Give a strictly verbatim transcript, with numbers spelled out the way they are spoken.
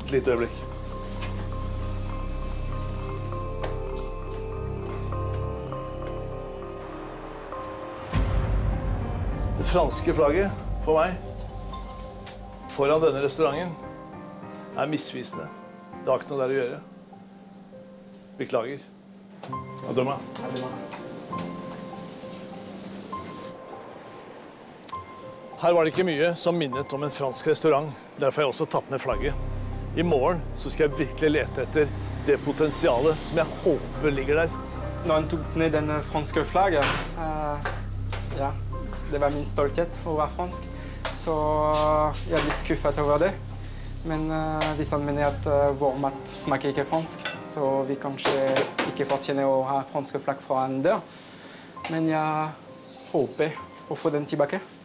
Et lite øyeblikk. Det franske flagget, for meg, foran denne restauranten, er misvisende. Det har ikke noe der å gjøre. Beklager. Ha det bra. Her var det ikke mye som minnet om en fransk restaurant. Derfor har jeg også tatt ned flagget. I morgen så skal jeg virkelig lete etter det potensialet som jeg håper ligger der. Når han tok ned den franske flagget, uh, ja, det var min stolthet å være fransk. Så jeg er litt skuffet over det. Men uh, hvis han mener at uh, vår mat smaker ikke fransk, så vi kanskje ikke fortjener å ha franske flagg fra en dør. Men jeg håper å få den tilbake.